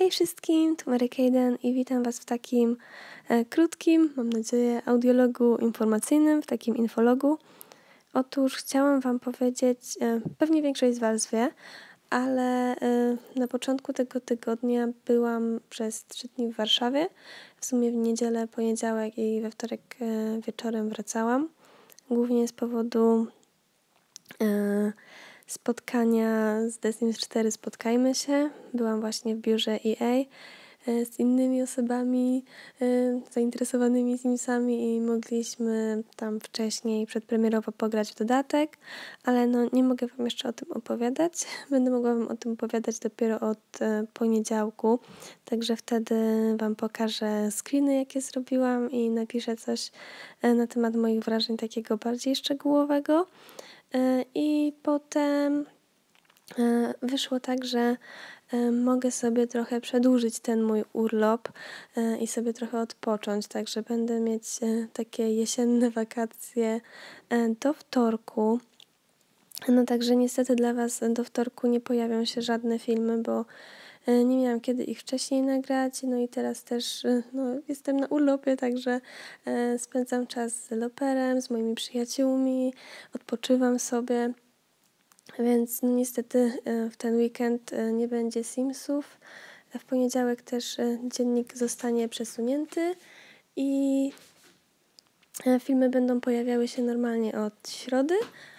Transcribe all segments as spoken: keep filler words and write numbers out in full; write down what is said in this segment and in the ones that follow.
Hej wszystkim, tu Mary Kayden i witam Was w takim e, krótkim, mam nadzieję, audiologu informacyjnym, w takim infologu. Otóż chciałam Wam powiedzieć, e, pewnie większość z Was wie, ale e, na początku tego tygodnia byłam przez trzy dni w Warszawie. W sumie w niedzielę, poniedziałek i we wtorek e, wieczorem wracałam. Głównie z powodu e, spotkania z The Sims cztery Spotkajmy się. Byłam właśnie w biurze E A z innymi osobami zainteresowanymi Simsami i mogliśmy tam wcześniej przedpremierowo pograć w dodatek, ale no nie mogę Wam jeszcze o tym opowiadać. Będę mogła Wam o tym opowiadać dopiero od poniedziałku, także wtedy Wam pokażę screeny, jakie zrobiłam i napiszę coś na temat moich wrażeń takiego bardziej szczegółowego. I potem wyszło tak, że mogę sobie trochę przedłużyć ten mój urlop i sobie trochę odpocząć, także będę mieć takie jesienne wakacje do wtorku. No także niestety dla Was do wtorku nie pojawią się żadne filmy, bo nie miałam kiedy ich wcześniej nagrać, no i teraz też no, jestem na urlopie, także spędzam czas z Loperem, z moimi przyjaciółmi, odpoczywam sobie. Więc no niestety w ten weekend nie będzie Simsów. W poniedziałek też dziennik zostanie przesunięty i filmy będą pojawiały się normalnie od środy.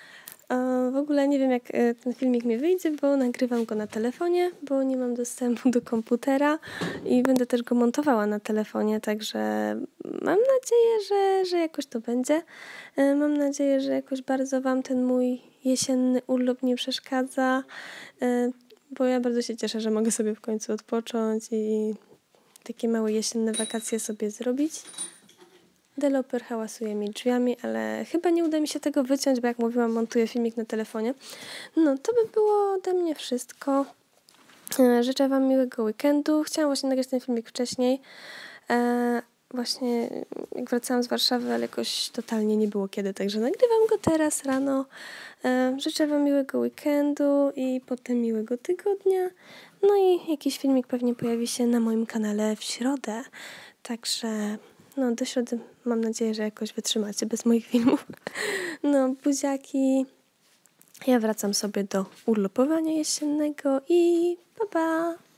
W ogóle nie wiem, jak ten filmik mi wyjdzie, bo nagrywam go na telefonie, bo nie mam dostępu do komputera i będę też go montowała na telefonie, także mam nadzieję, że, że jakoś to będzie. Mam nadzieję, że jakoś bardzo Wam ten mój jesienny urlop nie przeszkadza, bo ja bardzo się cieszę, że mogę sobie w końcu odpocząć i takie małe jesienne wakacje sobie zrobić. Developer hałasuje mi drzwiami, ale chyba nie uda mi się tego wyciąć, bo jak mówiłam, montuję filmik na telefonie. No, to by było ode mnie wszystko. Życzę Wam miłego weekendu. Chciałam właśnie nagrać ten filmik wcześniej. E, właśnie jak wracałam z Warszawy, ale jakoś totalnie nie było kiedy, także nagrywam go teraz rano. E, życzę Wam miłego weekendu i potem miłego tygodnia. No i jakiś filmik pewnie pojawi się na moim kanale w środę. Także no do środy mam nadzieję, że jakoś wytrzymacie bez moich filmów. No buziaki. Ja wracam sobie do urlopowania jesiennego i pa pa!